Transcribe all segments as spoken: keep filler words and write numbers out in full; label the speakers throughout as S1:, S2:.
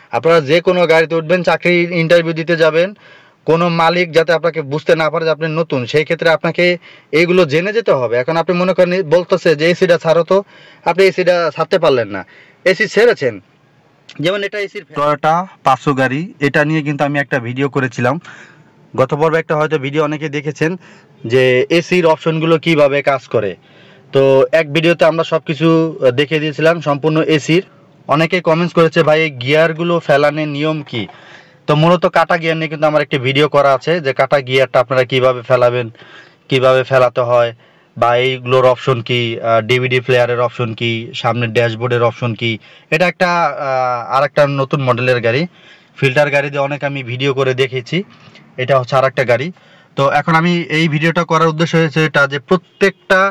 S1: আপনারা যে কোনো গাড়িতে উঠবেন, চাকরি ইন্টারভিউ দিতে যাবেন, কোনো মালিক যাতে আপনাকে বুঝতে না পারে যে আপনি নতুন, সেই ক্ষেত্রে আপনাকে এইগুলো জেনে যেতে হবে। এখন আপনি মনে করেন বলতেছে যে এসিটা ছাড়ো, তো আপনি এসিটা ছাড়তে পারলেন না, এসি ছেড়েছেন। যেমন এটা এসির টয়োটা পাঁচশো গাড়ি, এটা নিয়ে কিন্তু আমি একটা ভিডিও করেছিলাম গত পর্বে, একটা হয়তো ভিডিও অনেকে দেখেছেন যে এসির অপশনগুলো কিভাবে কাজ করে। তো এক ভিডিওতে আমরা সব কিছু দেখিয়ে দিয়েছিলাম সম্পূর্ণ এসির। অনেকে কমেন্টস করেছে ভাই এই গিয়ারগুলো ফেলানোর নিয়ম কি। তো মূলত কাটা গিয়ার নিয়ে কিন্তু আমার একটি ভিডিও করা আছে, যে কাটা গিয়ারটা আপনারা কিভাবে ফেলাবেন, কিভাবে ফেলাতে হয়, বা এইগুলোর অপশন কি, ডিভিডি প্লেয়ারের অপশন কি, সামনের ড্যাশবোর্ডের অপশন কি। এটা একটা আর একটা নতুন মডেলের গাড়ি, ফিল্টার গাড়ি দিয়ে অনেক আমি ভিডিও করে দেখেছি, এটা হচ্ছে আর একটা গাড়ি। তো এখন আমি এই ভিডিওটা করার উদ্দেশ্য হয়েছে এটা, যে প্রত্যেকটা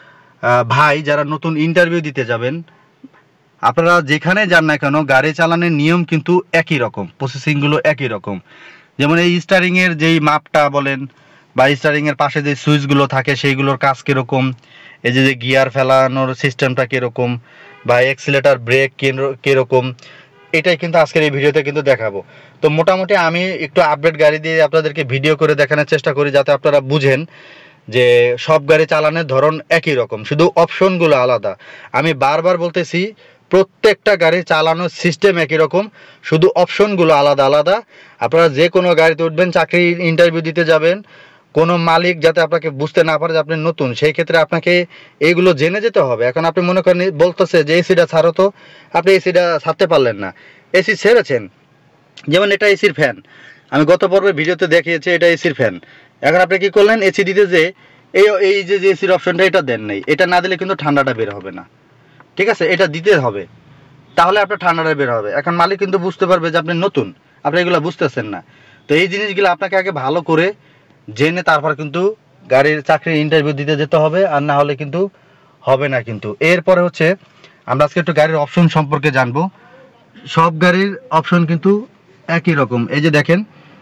S1: ভাই যারা নতুন ইন্টারভিউ দিতে যাবেন, আপনারা যেখানে যান না কেন গাড়ি চালানোর নিয়ম কিন্তু একই রকম, প্রসেসিংগুলো একই রকম। যেমন এই স্টারিংয়ের যেই মাপটা বলেন, বা স্টারিংয়ের পাশে যে সুইচগুলো থাকে সেইগুলোর কাজ কীরকম, এই যে গিয়ার ফেলানোর সিস্টেমটা কীরকম, বা এক্সিলেটার ব্রেক কীরকম, এটাই কিন্তু আজকের এই ভিডিওতে কিন্তু দেখাবো। তো মোটামুটি আমি একটু আপডেট গাড়ি দিয়ে আপনাদেরকে ভিডিও করে দেখানোর চেষ্টা করি, যাতে আপনারা বুঝেন যে সব গাড়ি চালানোর ধরন একই রকম, শুধু অপশনগুলো আলাদা। আমি বারবার বলতেছি প্রত্যেকটা গাড়ি চালানোর সিস্টেম একই রকম, শুধু অপশনগুলো আলাদা আলাদা। আপনারা যে কোনো গাড়িতে উঠবেন, চাকরি ইন্টারভিউ দিতে যাবেন, কোনো মালিক যাতে আপনাকে বুঝতে না পারে যে আপনি নতুন, সেই ক্ষেত্রে আপনাকে এইগুলো জেনে যেতে হবে। এখন আপনি মনে করেন বলতেছে যে এসিটা ছাড়ো, তো আপনি এসিটা ছাড়তে পারলেন না, এসি ছেড়েছেন। যেমন এটা এসির ফ্যান, আমি গত পর্বে ভিডিওতে দেখিয়েছি এটা এসির ফ্যান। এখন আপনি কি করলেন, এসি দিতে যে এই এই যে এসির অপশনটা এটা দেন নাই, এটা না দিলে কিন্তু ঠান্ডাটা বের হবে না, ঠিক আছে, এটা দিতে হবে, তাহলে আপনার ঠান্ডাটা বের হবে। এখন মালিক কিন্তু বুঝতে পারবে যে আপনি নতুন, আপনি এগুলো বুঝতেছেন না। তো এই জিনিসগুলো আপনাকে আগে ভালো করে জেনে তারপর কিন্তু গাড়ির চাকরির ইন্টারভিউ দিতে যেতে হবে, আর না হলে কিন্তু হবে না কিন্তু। এরপরে হচ্ছে আমরা আজকে একটু গাড়ির অপশন সম্পর্কে জানবো। সব গাড়ির অপশন কিন্তু একই রকম। এই যে দেখেন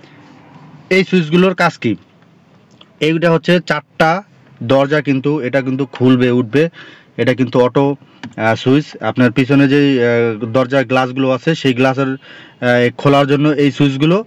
S1: এই সুইচগুলোর কাজ কি, এইটা হচ্ছে চারটা দরজা, কিন্তু এটা কিন্তু খুলবে উঠবে, এটা কিন্তু অটো সুইচ। আপনার পিছনে যে দরজার গ্লাসগুলো আছে সেই গ্লাসের খোলার জন্য এই সুইচগুলো,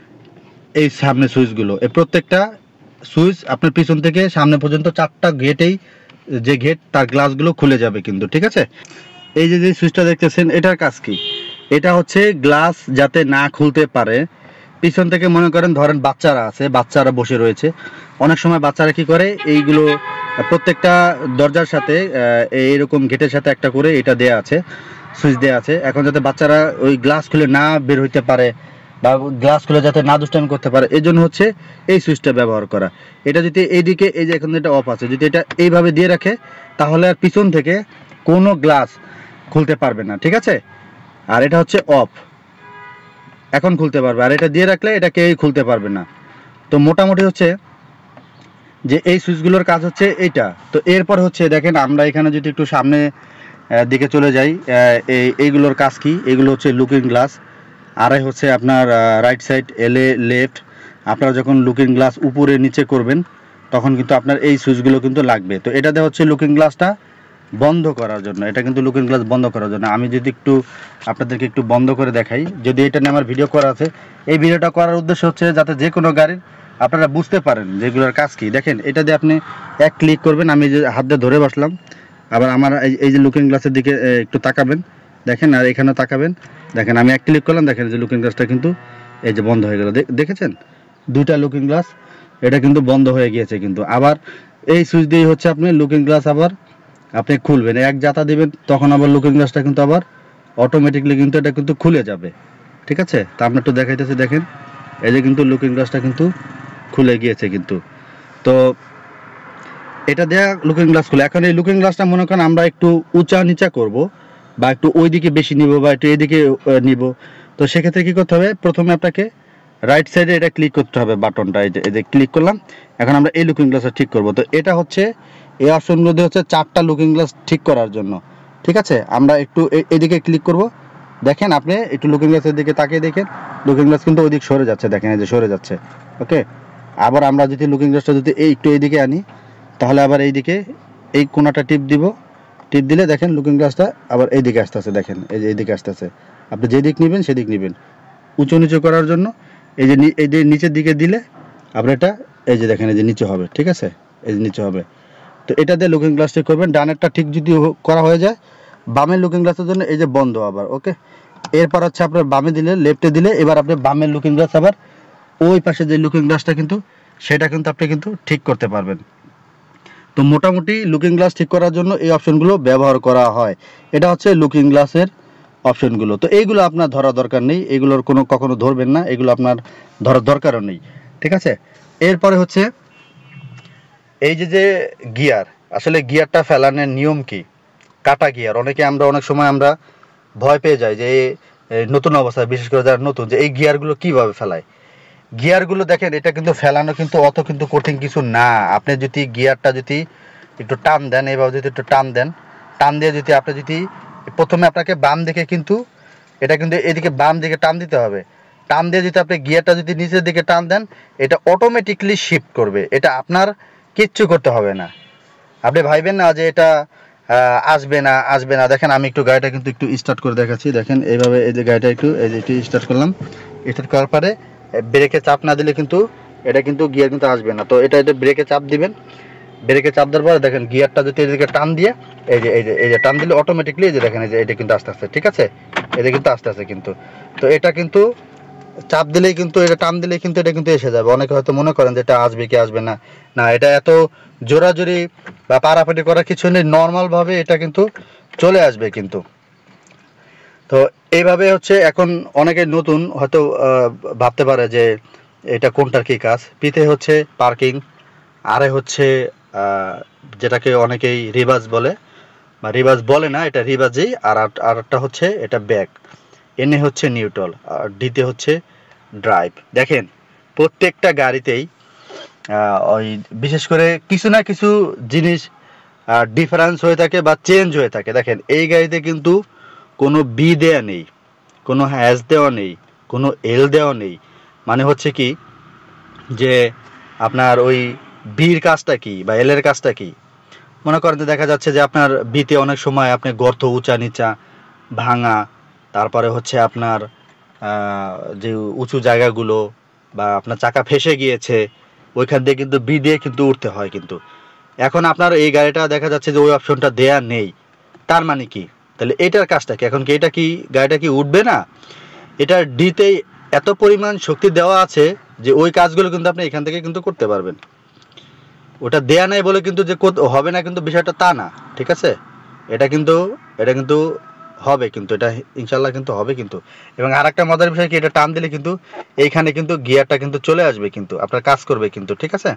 S1: এই সামনে সুইচগুলো, এই প্রত্যেকটা সুইচ আপনার পিছন থেকে সামনে পর্যন্ত চারটা গেটেই, যে গেট তার গ্লাসগুলো খুলে যাবে কিন্তু, ঠিক আছে। এই যে যে সুইচটা দেখতেছেন এটার কাজ কি, এটা হচ্ছে গ্লাস যাতে না খুলতে পারে। পিছন থেকে মনে করেন ধরেন বাচ্চারা আছে, বাচ্চারা বসে রয়েছে, অনেক সময় বাচ্চারা কি করে এইগুলো প্রত্যেকটা দরজার সাথে এইরকম গেটের সাথে একটা করে এটা দেয়া আছে, সুইচ দেয়া আছে। এখন যাতে বাচ্চারা ওই গ্লাস খুলে না বের হইতে পারে, বা গ্লাস খুলে যাতে না দুষ্টামি করতে পারে, এই জন্য হচ্ছে এই সুইচটা ব্যবহার করা। এটা যদি এইদিকে, এই যে এখন এটা অফ আছে, যদি এটা এইভাবে দিয়ে রাখে তাহলে আর পিছন থেকে কোনো গ্লাস খুলতে পারবে না, ঠিক আছে। আর এটা হচ্ছে অফ, এখন খুলতে পারবে, আর এটা দিয়ে রাখলে এটা কেউই খুলতে পারবে না। তো মোটামুটি হচ্ছে যে এই সুইচগুলোর কাজ হচ্ছে এইটা। তো এরপর হচ্ছে দেখেন আমরা এখানে যদি একটু সামনে দিকে চলে যাই, এই এইগুলোর কাজ কি, এগুলো হচ্ছে লুকিং গ্লাস। আড়াই হচ্ছে আপনার রাইট সাইড, এলে লেফট। আপনারা যখন লুকিং গ্লাস উপরে নিচে করবেন তখন কিন্তু আপনার এই সুইচগুলো কিন্তু লাগবে। তো এটাতে হচ্ছে লুকিং গ্লাসটা বন্ধ করার জন্য, এটা কিন্তু লুকিং গ্লাস বন্ধ করার জন্য। আমি যদি একটু আপনাদেরকে একটু বন্ধ করে দেখাই, যদি এটা নিয়ে আমার ভিডিও করা আছে, এই ভিডিওটা করার উদ্দেশ্য হচ্ছে যাতে যে কোনো গাড়ির আপনারা বুঝতে পারেন যেগুলোর কাজ কি। দেখেন এটা দিয়ে আপনি এক ক্লিক করবেন, আমি যে হাত দিয়ে ধরে বসলাম, আবার আমার এই যে লুকিং গ্লাসের দিকে একটু তাকাবেন, দেখেন, আর এখানেও তাকাবেন, দেখেন আমি এক ক্লিক করলাম, দেখেন যে লুকিং গ্লাসটা কিন্তু এই যে বন্ধ হয়ে গেল, দেখেছেন দুইটা লুকিং গ্লাস, এটা কিন্তু বন্ধ হয়ে গিয়েছে কিন্তু। আবার এই সুইচ দিয়ে হচ্ছে আপনি লুকিং গ্লাস আবার আপনি খুলবেন, এক জাতা দিবেন, তখন আবার লুকিং গ্লাসটা কিন্তু আবার অটোমেটিকলি কিন্তু এটা কিন্তু খুলে যাবে, ঠিক আছে। তা আপনি একটু দেখাইতেছি, দেখেন এই যে কিন্তু লুকিং গ্লাসটা কিন্তু খুলে গিয়েছে কিন্তু। তো এটা দেয়া লুকিং গ্লাস খুলে, এখন এই লুকিং গ্লাসটা মনে করেন আমরা একটু উঁচা নিচা করব, বা একটু ওই দিকে বেশি নিব, বা একটু এইদিকে নিব। তো সেক্ষেত্রে কী করতে হবে, প্রথমে আপনাকে রাইট সাইডে এটা ক্লিক করতে হবে, বাটনটা এই যে এই যে ক্লিক করলাম। এখন আমরা এই লুকিং গ্লাসটা ঠিক করব। তো এটা হচ্ছে এই অপশনগুলো দিয়ে হচ্ছে চারটা লুকিং গ্লাস ঠিক করার জন্য, ঠিক আছে। আমরা একটু এইদিকে ক্লিক করব, দেখেন আপনি একটু লুকিং গ্লাসের দিকে তাকিয়ে দেখেন, লুকিং গ্লাস কিন্তু ওই দিক সরে যাচ্ছে, দেখেন এই যে সরে যাচ্ছে, ওকে। আবার আমরা যদি লুকিং গ্লাসটা যদি এই একটু এইদিকে আনি, তাহলে আবার এইদিকে এই কোণাটা টিপ দিব, টিপ দিলে দেখেন লুকিং গ্লাসটা আবার এইদিকে আসতেছে, দেখেন এই যে এইদিকে আসতেছে, আপনি যেদিক নেবেন সেদিক নেবেন। উঁচু নিচু করার জন্য এই যে এই যে নিচের দিকে দিলে আপনার এটা এই যে দেখেন এই যে নিচে হবে, ঠিক আছে, এই যে নিচে হবে। তো এটা দিয়ে লুকিং গ্লাস ঠিক করবেন। ডানেরটা ঠিক যদি করা হয়ে যায়, বামের লুকিং গ্লাসের জন্য এই যে বন্ধ আবার, ওকে। এরপর হচ্ছে আপনার বামে দিলে, লেফটে দিলে, এবার আপনি বামের লুকিং গ্লাস আবার ওই পাশে যে লুকিং গ্লাসটা কিন্তু সেটা কিন্তু আপনি কিন্তু ঠিক করতে পারবেন। তো মোটামুটি লুকিং গ্লাস ঠিক করার জন্য এই অপশনগুলো ব্যবহার করা হয়। এটা হচ্ছে লুকিং গ্লাসের অপশনগুলো। তো এইগুলো আপনার ধরা দরকার নেই, এগুলোর কোনো কখনো ধরবেন না, এগুলো আপনার ধরার দরকারও নেই, ঠিক আছে। এরপরে হচ্ছে এই যে যে গিয়ার, আসলে গিয়ারটা ফেলানোর নিয়ম কি? কাটা গিয়ার, অনেকে আমরা অনেক সময় আমরা ভয় পেয়ে যাই যে নতুন অবস্থায়, বিশেষ করে যারা নতুন, যে এই গিয়ারগুলো কীভাবে ফেলায়। গিয়ারগুলো দেখেন, এটা কিন্তু ফেলানো কিন্তু অত কিন্তু কঠিন কিছু না। আপনি যদি গিয়ারটা যদি একটু টান দেন, এইভাবে যদি একটু টান দেন, টান দিয়ে যদি আপনি যদি প্রথমে আপনাকে বাম দিকে কিন্তু এটা কিন্তু এদিকে বাম দিকে টান দিতে হবে। টান দিয়ে যদি আপনি গিয়ারটা যদি নিচের দিকে টান দেন, এটা অটোমেটিকলি শিফট করবে, এটা আপনার কিচ্ছু করতে হবে না। আপনি ভাইবেন না যে এটা আসবে না আসবে না। দেখেন আমি একটু গাড়িটা কিন্তু একটু স্টার্ট করে দেখাচ্ছি। দেখেন এইভাবে এই যে গাড়িটা একটু এই যে একটু স্টার্ট করলাম, স্টার্ট করার পরে ব্রেকে চাপ না দিলে কিন্তু এটা কিন্তু গিয়ার কিন্তু আসবে না। তো এটা এটা ব্রেকে চাপ দিবেন, ব্রেকে চাপ দেওয়ার পরে দেখেন গিয়ারটা যদি এদিকে টান দিয়ে এই যে এই যে এই যে টান দিলে অটোমেটিকলি এই যে দেখেন এই যে এটা কিন্তু আস্তে আস্তে, ঠিক আছে, এটা কিন্তু আস্তে আস্তে কিন্তু। তো এটা কিন্তু চাপ দিলেই কিন্তু, এটা টান দিলেই কিন্তু এটা কিন্তু এসে যাবে। অনেকে হয়তো মনে করেন যে এটা আসবে কি আসবে না, না, এটা এত জোরাজোরি বা পারাপাটি করার কিছু নেই, নর্মালভাবে এটা কিন্তু চলে আসবে কিন্তু। তো এইভাবে হচ্ছে এখন অনেকে নতুন হয়তো ভাবতে পারে যে এটা কোনটার কী কাজ। পিতে হচ্ছে পার্কিং, আরে হচ্ছে যেটাকে অনেকেই রিভার্স বলে, বা রিভার্স বলে না, এটা রিভার্সই। আর আরেকটা হচ্ছে এটা ব্যাক, এনে হচ্ছে নিউট্রাল, আর ডিতে হচ্ছে ড্রাইভ। দেখেন প্রত্যেকটা গাড়িতেই ওই বিশেষ করে কিছু না কিছু জিনিস ডিফারেন্স হয়ে থাকে বা চেঞ্জ হয়ে থাকে। দেখেন এই গাড়িতে কিন্তু কোনো বি দেওয়া নেই, কোনো হ্যাশ দেওয়া নেই, কোনো এল দেওয়া নেই। মানে হচ্ছে কি যে আপনার ওই বির কাজটা কি বা এলের কাজটা কি। মনে করেন যে দেখা যাচ্ছে যে আপনার বিতে অনেক সময় আপনি গর্ত উঁচা নিচা ভাঙা, তারপরে হচ্ছে আপনার যে উঁচু জায়গাগুলো বা আপনার চাকা ফেসে গিয়েছে, ওইখান দিয়ে কিন্তু বি দিয়ে কিন্তু উঠতে হয় কিন্তু। এখন আপনার এই গাড়িটা দেখা যাচ্ছে যে ওই অপশনটা দেয়া নেই, তার মানে কি? তাহলে এটার কাজটা কি? এখন কি এটা কি গাড়িটা কি উঠবে না? এটা ডিতেই এত পরিমাণ শক্তি দেওয়া আছে যে ওই কাজগুলো কিন্তু আপনি এখান থেকে কিন্তু করতে পারবেন। ওটা দেয়া নাই বলে কিন্তু যে হবে না কিন্তু বিষয়টা তা না, ঠিক আছে। এটা কিন্তু এটা কিন্তু হবে, কিন্তু এটা ইনশাল্লাহ কিন্তু হবে কিন্তু। এবং আর একটা মজার বিষয় কি, এটা টান দিলে কিন্তু এইখানে কিন্তু গিয়ারটা কিন্তু চলে আসবে কিন্তু, আপনার কাজ করবে কিন্তু, ঠিক আছে।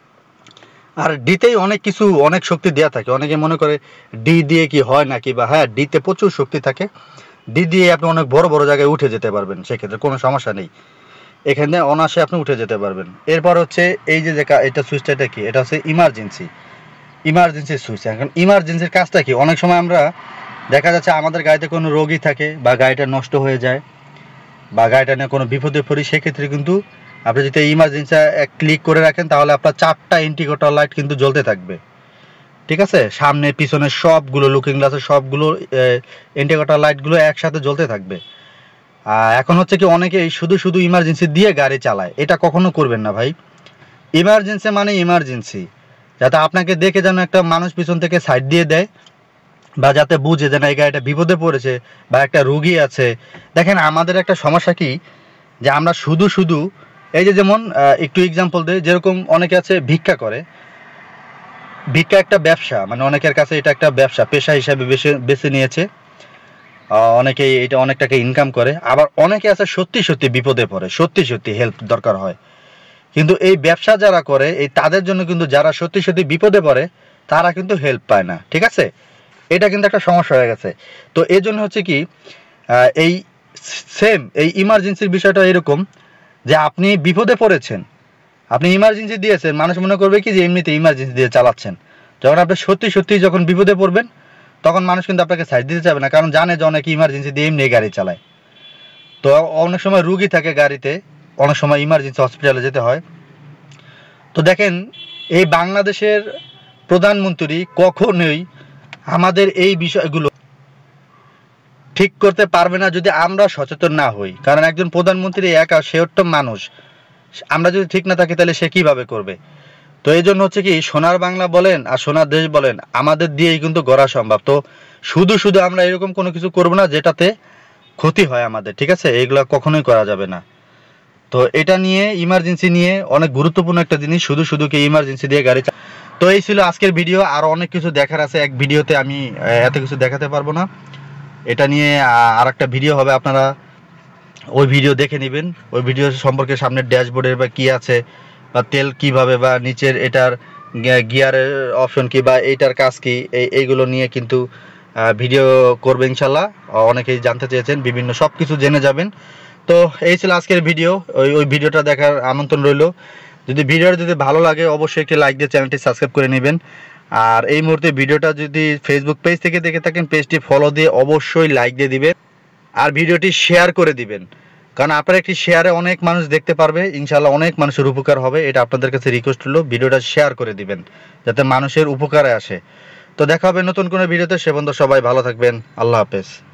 S1: আর ডিতেই অনেক কিছু অনেক শক্তি দেওয়া থাকে। অনেকে মনে করে ডি দিয়ে কি হয় নাকি, বা হ্যাঁ ডিতে প্রচুর শক্তি থাকে, ডি দিয়ে আপনি অনেক বড় বড় জায়গায় উঠে যেতে পারবেন, সেক্ষেত্রে কোনো সমস্যা নেই, এখানে অনায়াসে আপনি উঠে যেতে পারবেন। এরপর হচ্ছে এই যে এটা সুইচটা, এটা কি? এটা হচ্ছে ইমার্জেন্সি, ইমার্জেন্সি সুইচ। এখন ইমার্জেন্সির কাজটা কি? অনেক সময় আমরা দেখা যাচ্ছে আমাদের গাড়িতে কোনো রোগী থাকে, বা গাড়িটা নষ্ট হয়ে যায়, বা গাড়িটা নিয়ে কোনো বিপদে পড়ি, সেক্ষেত্রে কিন্তু আপনি যদি ইমার্জেন্সি এক ক্লিক করে রাখেন, তাহলে আপনার চারটা ইন্ডিকেটর লাইট কিন্তু জ্বলতে থাকবে, ঠিক আছে। সামনে পিছনে সবগুলো লুকিং গ্লাসের সবগুলো ইন্ডিকেটর লাইটগুলো একসাথে জ্বলতে থাকবে। এখন হচ্ছে কি, অনেকেই শুধু শুধু ইমার্জেন্সি দিয়ে গাড়ি চালায়, এটা কখনো করবেন না ভাই। ইমার্জেন্সি মানে ইমার্জেন্সি, যাতে আপনাকে দেখে যেন একটা মানুষ পিছন থেকে সাইড দিয়ে দেয়, বা যাতে বুঝে যে না এই গাড়িটা বিপদে পড়েছে বা একটা রুগী আছে। দেখেন আমাদের একটা সমস্যা কি, যে আমরা শুধু শুধু এই যে যেমন একটু এক্সাম্পল দিই, যেরকম অনেকে আছে ভিক্ষা করে, ভিক্ষা একটা ব্যবসা, মানে অনেকের কাছে এটা একটা ব্যবসা পেশা হিসাবে বেছে বেছে নিয়েছে, অনেকে এটা অনেক টাকা ইনকাম করে। আবার অনেকে আছে সত্যি সত্যি বিপদে পড়ে, সত্যি সত্যি হেল্প দরকার হয়, কিন্তু এই ব্যবসা যারা করে এই তাদের জন্য কিন্তু যারা সত্যি সত্যি বিপদে পড়ে তারা কিন্তু হেল্প পায় না, ঠিক আছে। এটা কিন্তু একটা সমস্যা হয়ে গেছে। তো এই জন্য হচ্ছে কি, এই সেম এই ইমার্জেন্সির বিষয়টা এরকম, যে আপনি বিপদে পড়েছেন, আপনি ইমার্জেন্সি দিয়েছেন, মানুষ মনে করবে কি যে এমনিতে ইমার্জেন্সি দিয়ে চালাচ্ছেন। যখন আপনি সত্যি সত্যি যখন বিপদে পড়বেন, তখন মানুষ কিন্তু আপনাকে সাইড দিতে চাবে না, কারণ জানে যে অনেকে ইমার্জেন্সি দিয়ে এমনি গাড়ি চালায়। তো অনেক সময় রুগী থাকে গাড়িতে, অনেক সময় ইমার্জেন্সি হসপিটালে যেতে হয়। তো দেখেন এই বাংলাদেশের প্রধানমন্ত্রী কখনোই আমাদের এই বিষয়গুলো ঠিক করতে পারবে না যদি আমরা সচেতন না হই। কারণ একজন প্রধানমন্ত্রী একা, সে একটা মানুষ, আমরা যদি ঠিক না থাকি তাহলে সে কিভাবে করবে। তো এই জন্য হচ্ছে কি, সোনার বাংলা বলেন আর সোনার দেশ বলেন, আমাদের দিয়েই কিন্তু গড়া সম্ভব। তো শুধু শুধু আমরা এরকম কোনো কিছু করবো না যেটাতে ক্ষতি হয় আমাদের, ঠিক আছে? এইগুলো কখনোই করা যাবে না। তো এটা নিয়ে, ইমার্জেন্সি নিয়ে অনেক গুরুত্বপূর্ণ একটা জিনিস, শুধু শুধু কি ইমার্জেন্সি দিয়ে গাড়ি। তো এই ছিল আজকের ভিডিও, আরও অনেক কিছু দেখার আছে, এক ভিডিওতে আমি এত কিছু দেখাতে পারবো না। এটা নিয়ে আর একটা ভিডিও হবে, আপনারা ওই ভিডিও দেখে নেবেন। ওই ভিডিও সম্পর্কে সামনের ড্যাশবোর্ডের বা কী আছে, বা তেল কিভাবে, বা নিচের এটার গিয়ারের অপশন কি, বা এইটার কাজ কি, এই এইগুলো নিয়ে কিন্তু ভিডিও করবে ইনশাল্লাহ। অনেকেই জানতে চেয়েছেন, বিভিন্ন সব কিছু জেনে যাবেন। তো এই ছিল আজকের ভিডিও, ওই ওই ভিডিওটা দেখার আমন্ত্রণ রইল। যদি ভিডিওটা যদি ভালো লাগে অবশ্যই একটি লাইক দিয়ে চ্যানেলটি সাবস্ক্রাইব করে নেবেন। আর এই মুহূর্তে ভিডিওটা যদি ফেসবুক পেজ থেকে দেখে থাকেন, পেজটি ফলো দিয়ে অবশ্যই লাইক দিয়ে দিবেন, আর ভিডিওটি শেয়ার করে দিবেন। কারণ আপনার একটি শেয়ারে অনেক মানুষ দেখতে পারবে, ইনশাল্লাহ অনেক মানুষের উপকার হবে। এটা আপনাদের কাছে রিকোয়েস্ট হলো, ভিডিওটা শেয়ার করে দিবেন যাতে মানুষের উপকারে আসে। তো দেখা হবে নতুন কোনো ভিডিওতে, সে পর্যন্ত সবাই ভালো থাকবেন। আল্লাহ হাফেজ।